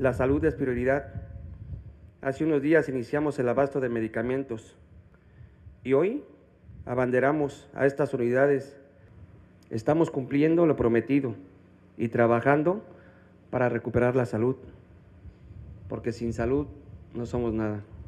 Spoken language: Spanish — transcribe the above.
La salud es prioridad. Hace unos días iniciamos el abasto de medicamentos y hoy abanderamos a estas unidades. Estamos cumpliendo lo prometido y trabajando para recuperar la salud, porque sin salud no somos nada.